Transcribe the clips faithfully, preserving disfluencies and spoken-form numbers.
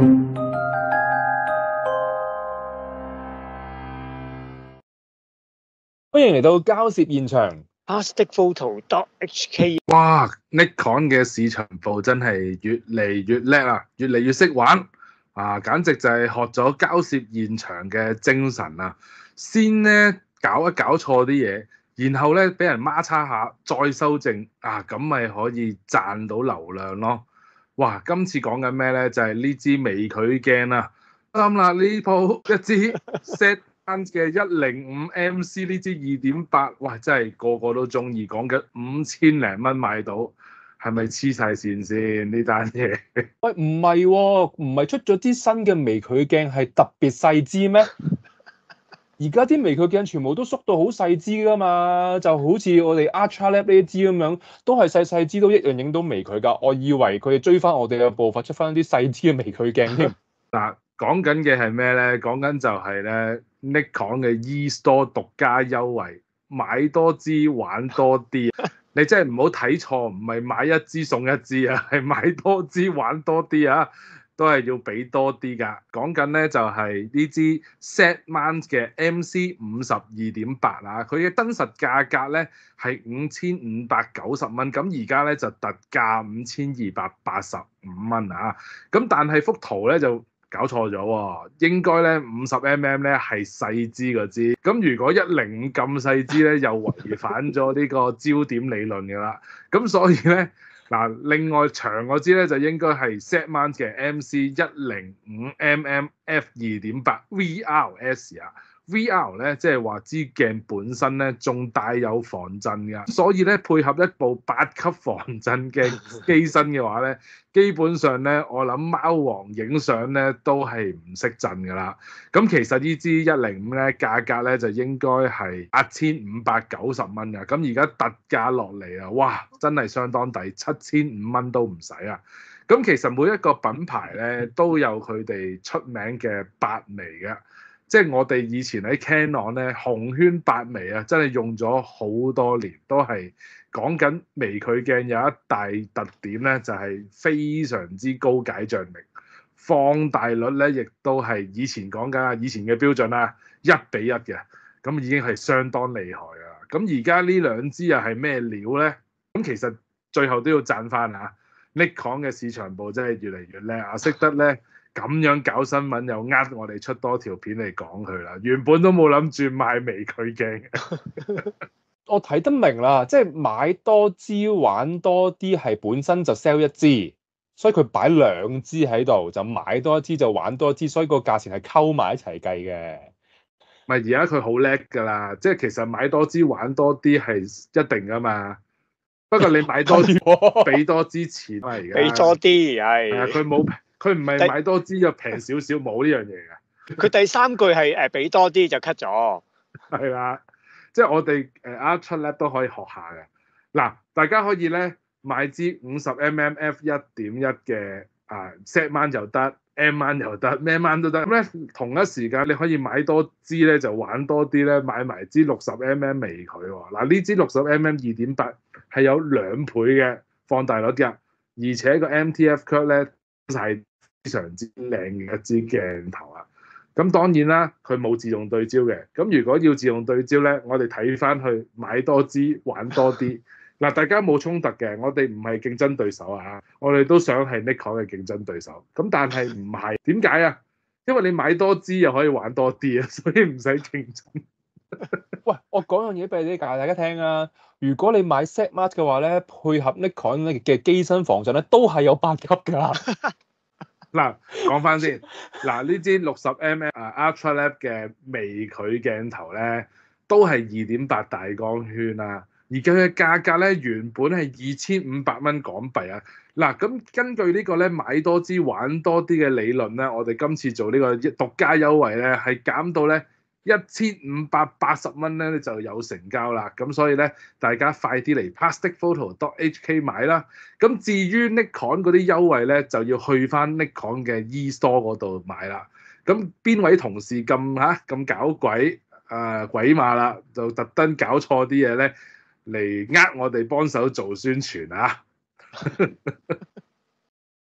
歡迎嚟到交涉現場 Plastic Photo dot H K。 哇 ！Nikon 嘅市場部真係越嚟越叻啊，越嚟越識玩啊！簡直就係學咗交涉現場嘅精神啊！先咧搞一搞錯啲嘢，然後咧俾人孖叉下，再修正啊，咁咪可以賺到流量咯！哇！今次講緊咩咧？就係呢支微距鏡啊！啱啦，呢部一支 set 嘅一零五 M C 呢支二點八，哇！真係個個都中意，講緊五千零蚊買到，係咪黐晒線先呢單嘢？ 喂，唔係喎，唔係出咗啲新嘅微距鏡係特別細支咩？而家啲微距鏡全部都縮到好細支噶嘛，就好似我哋 Ultralab 呢支咁樣，都係細細支都一樣影到微距㗎。我以為佢哋追翻我哋嘅步伐，出翻啲細支嘅微距鏡添。 嗱，講緊嘅係咩咧？講緊就係咧 Nikon 嘅 eStore 獨家優惠，買多支玩多啲。你真係唔好睇錯，唔係買一支送一支啊，係買多支玩多啲啊，都係要俾多啲㗎。講緊咧就係呢支 Z mount 嘅 M C 五十二點八啊，佢嘅真實價格咧係五千五百九十蚊，咁而家咧就特價五千二百八十五蚊啊。咁但係幅圖咧就搞錯咗喎，應該咧五十 mm 咧係細支嗰支，咁如果一零五咁細支咧，又違反咗呢個焦點理論嘅啦。咁所以咧嗱，另外長嗰支咧就應該係 Z mount 嘅 M C 一零五 mm f 二點八 V R S 啊。V R 咧，即係話支鏡本身咧仲帶有防震㗎，所以咧配合一部八級防震嘅機身嘅話咧，基本上咧我諗貓王影相咧都係唔識震㗎啦。咁其實呢支一零五咧價格咧就應該係八千五百九十蚊㗎，咁而家特價落嚟啊，哇！真係相當抵，七千五蚊都唔使啊。咁其實每一個品牌咧都有佢哋出名嘅八微嘅。即係我哋以前喺 Canon 咧，紅圈八微啊，真係用咗好多年，都係講緊微距鏡有一大特點咧，就係非常之高解像力，放大率咧亦都係以前講緊啊，以前嘅標準啦，一比一嘅，咁已經係相當厲害啊！咁而家呢兩支又係咩料咧？咁其實最後都要讚翻啊 Nikon 嘅市場部真係越嚟越叻啊，識得咧。咁樣搞新聞又呃我哋出多條片嚟講佢啦，原本都冇諗住賣微距鏡。 我睇得明啦，即係買多支玩多啲係本身就 sell 一支，所以佢擺兩支喺度就買多一支就玩多一支，所以個價錢係溝埋一齊計嘅。 咪而家佢好叻㗎啦，即係其實買多支玩多啲係一定㗎嘛。不過你買多支俾多支錢啊，而家俾多啲係。 係佢冇。佢唔係買多支就平少少，冇呢樣嘢嘅。 佢第三句係誒俾多啲就 cut 咗。係啦，即係我哋誒 Ultralab 都可以學下嘅。嗱，大家可以咧買支五十 mm f 一點一嘅啊 Z mount 又得 ，M mount 又得，咩 mount 都得。咁咧同一時間你可以買多支咧就玩多啲咧，買埋支六十 mm 微距喎。嗱，呢支六十 mm 二點八係有兩倍嘅放大率㗎，而且個 M T F curve 咧係非常之靚嘅一支鏡頭啊！咁當然啦，佢冇自動對焦嘅。咁如果要自動對焦咧，我哋睇翻去買多支玩多啲。嗱，大家冇衝突嘅，我哋唔係競爭對手啊！我哋都想係 Nikon 嘅競爭對手。咁但係唔係點解啊？因為你買多支又可以玩多啲啊，所以唔使競爭。 喂，我講樣嘢俾你教大家聽啊！如果你買 Z mount 嘅話咧，配合 Nikon 嘅機身防震咧，都係有八級㗎。 嗱，講翻先，嗱呢支六十 mm 啊 Ultralab 嘅微距鏡頭咧，都係二點八大光圈啊，而佢嘅價格咧原本係二千五百蚊港幣啊。嗱，咁根據呢個咧買多支玩多啲嘅理論咧，我哋今次做呢個獨家優惠咧，係減到咧一千五百八十蚊咧就有成交啦，咁所以咧大家快啲嚟 Plastic Photo dot H K 買啦。咁至於 Nikon 嗰啲優惠咧，就要去翻 Nikon 嘅 eStore 嗰度買啦。咁邊位同事咁嚇咁搞鬼啊、呃、鬼馬啦，就特登搞錯啲嘢咧嚟呃我哋幫手做宣傳啊！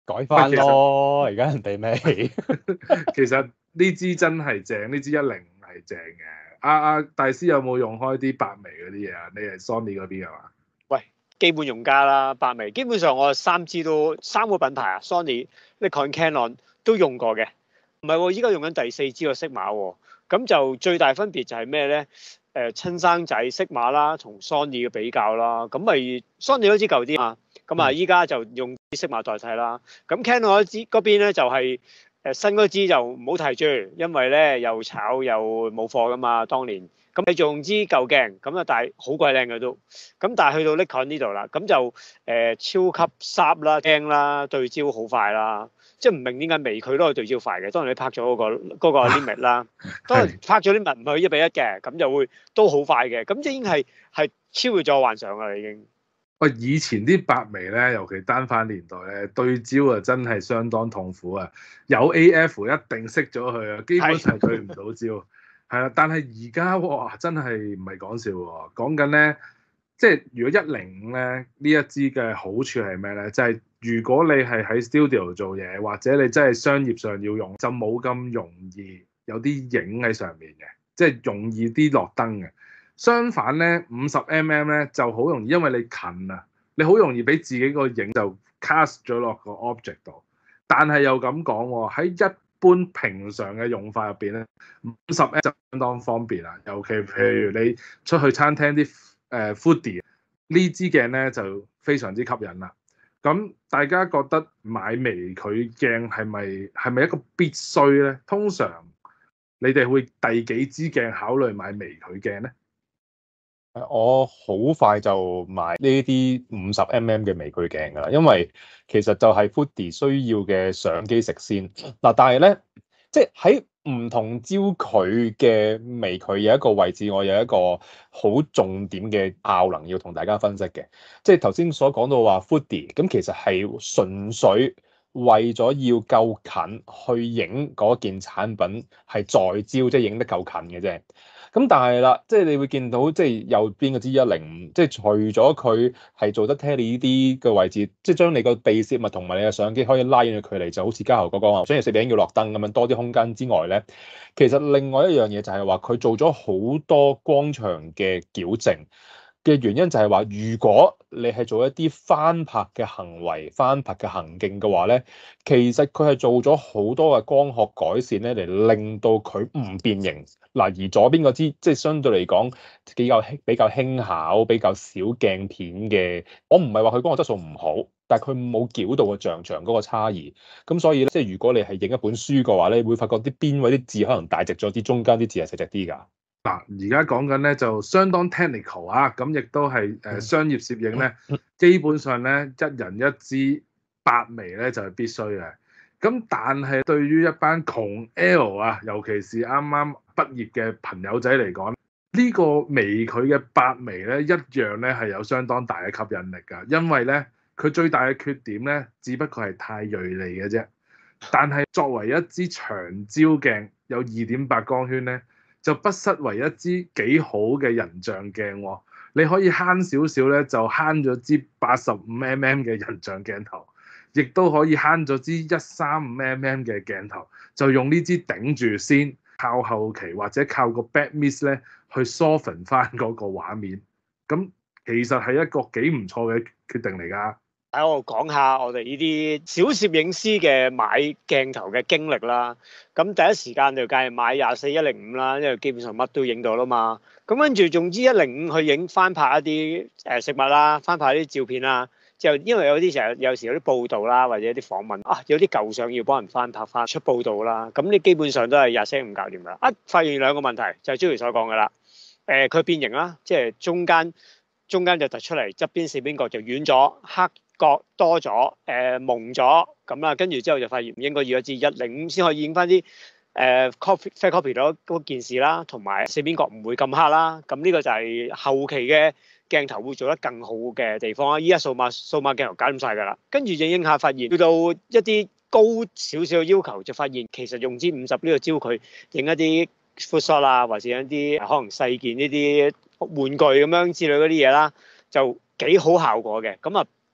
改翻咯，而家人哋未。 其實呢支真係正，呢支一零五係正嘅。阿、啊、阿大師有冇用開啲八微嗰啲嘢啊？你係 Sony 嗰邊係嘛？ 喂，基本用家啦，八微基本上我三支都三個品牌啊 ，Sony、Nikon、Canon 都用過嘅。唔係喎，依家用緊第四支個 Sigma 喎。咁就最大分別就係咩咧？誒、呃，親生仔 Sigma 啦，同 Sony 嘅比較啦。咁咪 Sony 嗰支舊啲啊。咁啊，依家就用 Sigma 代替啦。咁 Canon 嗰支嗰邊咧就係、是。誒新嗰支就唔好提住，因為咧又炒又冇貨噶嘛，當年。咁你仲用支舊鏡，咁啊但係好鬼靚嘅都。咁但係去到 Nikon 呢度啦，咁就誒、呃、超級濕啦、驚啦、對焦好快啦。即係唔明點解微距都可以對焦快嘅。當然你拍咗嗰、嗰個嗰、嗰個 limit 啦，當然拍咗 limit 唔係一比一嘅，咁就會都好快嘅。咁即係已經係係超越咗我幻想㗎啦已經。 喂，以前啲八微咧，尤其單反年代咧，對焦啊真係相當痛苦啊！有 A F 一定熄咗佢啊，基本上對唔到焦。係啦，但係而家哇，真係唔係講笑喎。講緊咧，即係如果一零五咧呢一支嘅好處係咩咧？就係、是、如果你係喺 studio 做嘢，或者你真係商業上要用，就冇咁容易有啲影喺上面嘅，即係容易啲落燈嘅。相反咧，五十 mm 咧就好容易，因為你近啊，你好容易俾自己個影就 cast 咗落個 object 度。但係又咁講喎，喺一般平常嘅用法入邊咧，五十 mm 就相當方便啦。尤其譬如你出去餐廳啲誒 foodie 呢支鏡咧就非常之吸引啦。咁大家覺得買微距鏡係咪係咪一個必須咧？通常你哋會第幾支鏡考慮買微距鏡咧？ 我好快就買呢啲五十 mm 嘅微距鏡㗎啦，因為其實就係 foodie 需要嘅相機食先嗱，但係咧即係喺唔同焦距嘅微距有一個位置，我有一個好重點嘅效能要同大家分析嘅，即係頭先所講到話 foodie 咁，其實係純粹為咗要夠近去影嗰件產品係在焦，即係影得夠近嘅啫。咁但係啦，即係你會見到，即係右邊嗰支一零五，即係除咗佢係做得 tele 呢啲嘅位置，即係將你個被攝物同埋你嘅相機可以拉遠嘅距離，就好似嘉豪哥講話，商業攝影要落燈咁樣多啲空間之外咧，其實另外一樣嘢就係話佢做咗好多光場嘅矯正嘅原因就係話，如果你係做一啲翻拍嘅行為、翻拍嘅行徑嘅話咧，其實佢係做咗好多嘅光學改善咧，嚟令到佢唔變形。嗱，而左邊嗰支即係相對嚟講比較輕、比較輕巧、比較少鏡片嘅，我唔係話佢光學質素唔好，但係佢冇矯到個像長嗰個差異。咁所以咧，即係如果你係影一本書嘅話咧，你會發覺啲邊位啲字可能大隻咗啲，中間啲字係細隻啲㗎。 嗱，而家講緊咧就相當 technical 啊，咁亦都係誒商業攝影咧，基本上咧一人一支八微咧就係必須嘅。咁但係對於一班窮 L 啊，尤其是啱啱畢業嘅朋友仔嚟講，呢個微距嘅八微咧一樣咧係有相當大嘅吸引力㗎，因為咧佢最大嘅缺點咧，只不過係太銳利嘅啫。但係作為一支長焦鏡，有二點八光圈咧，就不失為一支幾好嘅人像鏡喎。你可以慳少少咧，就慳咗支八十五 mm 嘅人像鏡頭，亦都可以慳咗支一三五 mm 嘅鏡頭，就用呢支頂住先，靠後期或者靠個 back miss 咧去 soften 翻嗰個畫面。咁其實係一個幾唔錯嘅決定嚟㗎。 喺我講下我哋呢啲小攝影師嘅買鏡頭嘅經歷啦。咁第一時間就梗係買廿四一零五啦，因為基本上乜都影到啦嘛。咁跟住仲之一零五去影翻拍一啲誒食物啦，翻拍啲照片啦。就因為有啲成日有時有啲報道啦，或者啲訪問啊，有啲舊相要幫人翻拍翻出報道啦。咁你基本上都係廿四一零五搞掂㗎啦。啊，發現兩個問題就係 Joey 所講㗎啦。誒、呃，佢變形啦，即係中間中間就突出嚟，側邊四邊角就遠咗，黑角多咗，誒、呃、蒙咗咁啦，跟住之後就發現唔應該要一支一零五先可以影翻啲誒 copy fair copy 咗嗰件事啦，同埋四邊角唔會咁黑啦。咁呢個就係後期嘅鏡頭會做得更好嘅地方啦。依家數碼數碼鏡頭搞掂晒㗎啦，跟住影影下發現去到一啲高少少嘅要求，就發現其實用支五十呢個焦距影一啲 full shot 啊，或者一啲可能細件呢啲玩具咁樣之類嗰啲嘢啦，就幾好效果嘅。咁啊〜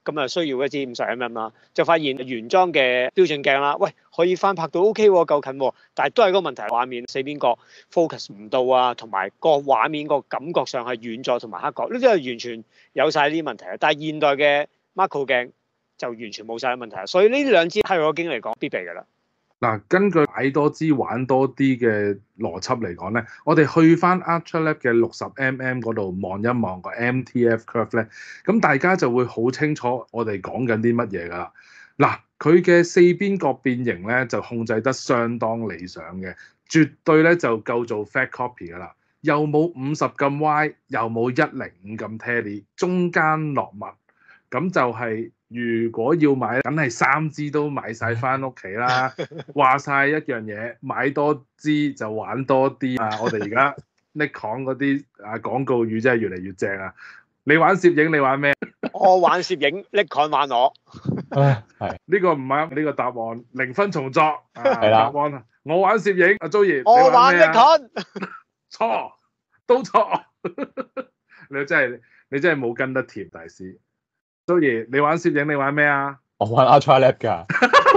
咁啊需要一支五十 mm 啦，就發現原裝嘅標準鏡啦，喂可以翻拍到 OK 喎，夠近喎，但係都係個問題，畫面四邊角 focus 唔到啊，同埋個畫面個感覺上係遠咗同埋黑角，呢啲係完全有晒呢啲問題啊。但係現代嘅 macro 鏡就完全冇晒啲問題啊，所以呢兩支喺我經嚟講必備㗎啦。 嗱，根據買多支玩多啲嘅邏輯嚟講咧，我哋去翻 Ultralab 嘅六十 mm 嗰度望一望個 M T F curve 咧，咁大家就會好清楚我哋講緊啲乜嘢㗎啦。嗱，佢嘅四邊角變形咧就控制得相當理想嘅，絕對咧就夠做 fat copy 㗎啦，又冇五十咁歪，又冇一零五咁 tally，中間落墨，咁就係、是。如果要買，梗係三支都買晒翻屋企啦。話晒一樣嘢，買多支就玩多啲啊！我哋而家 Nikon 嗰啲啊廣告語真係越嚟越正啊！你玩攝影，你玩咩？ 我玩攝影，Nikon 玩我。 係呢個唔啱，呢個答案零分重作。 係啦， 答案我玩攝影，阿 Joey， 我玩 Nikon。 錯，都錯。你真係你真係冇跟得貼，大師。Joey，你玩攝影，你玩咩啊？ 我玩 Ultralab 㗎。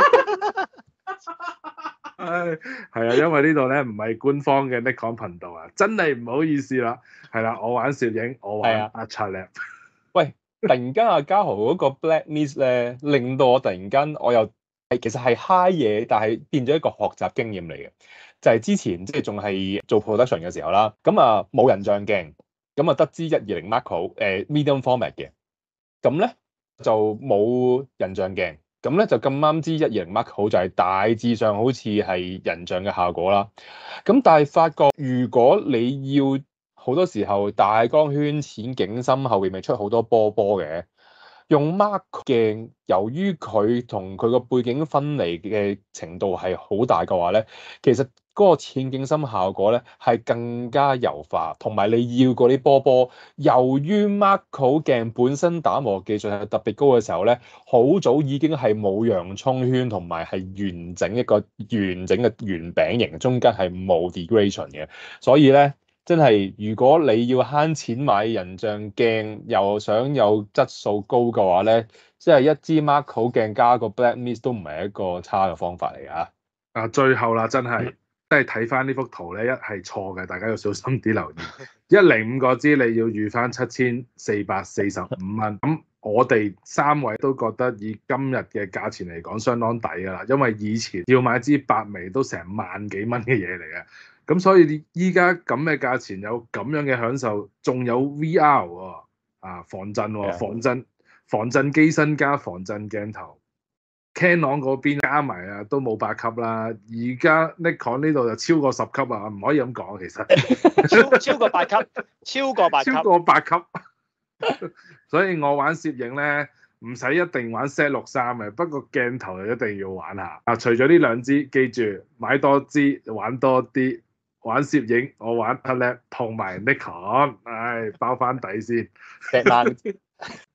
唉，係啊，因為呢度咧唔係官方嘅 Nikon 頻道啊，真係唔好意思啦。係啦，我玩攝影，我玩 Ultralab。 喂，突然間阿嘉豪嗰個 Black Mist 咧，令到我突然間我又係其實係 high 嘢，但係變咗一個學習經驗嚟嘅。就係、是、之前即係仲係做 production 嘅時候啦，咁啊冇人像鏡，咁啊得支一二零 macro 誒 medium format 嘅。咁咧就冇人像鏡，咁咧就咁啱支一二零 macro 就係大致上好似係人像嘅效果啦。咁但係發覺如果你要好多時候大光圈、淺景深後邊咪出好多波波嘅，用 macro 鏡，由於佢同佢個背景分離嘅程度係好大嘅話咧，其實嗰個淺景深效果咧係更加柔化，同埋你要嗰啲波波，由於 macro 鏡本身打磨技術係特別高嘅時候咧，好早已經係冇洋葱圈，同埋係完整一個完整嘅圓餅形，中間係冇 degradation 嘅，所以咧。真係，如果你要慳錢買人像鏡，又想有質素高嘅話咧，即係一支 macro 鏡加個 Black Mist 都唔係一個差嘅方法嚟㗎。 啊，最後啦，真係，即係睇翻呢幅圖咧，一係錯嘅，大家要小心啲留意。一零五個支你要預翻七千四百四十五蚊，咁我哋三位都覺得以今日嘅價錢嚟講，相當抵㗎啦。因為以前要買支八微都成萬幾蚊嘅嘢嚟嘅。咁所以依家咁嘅價錢有咁樣嘅享受，仲有 V R 喎、哦，啊防震喎、哦，防震防震機身加防震鏡頭 ，Canon 嗰邊加埋啊都冇八級啦，而家 Nikon 呢度就超過十級啊，唔可以咁講其實， 超超過八級，超過八級， 超過八級，所以我玩攝影咧唔使一定玩 Z 六三嘅，不過鏡頭就一定要玩下。啊，除咗呢兩支，記住買多支玩多啲。玩攝影，我玩 Ultralab 同埋 Nikon，唉，包翻底先。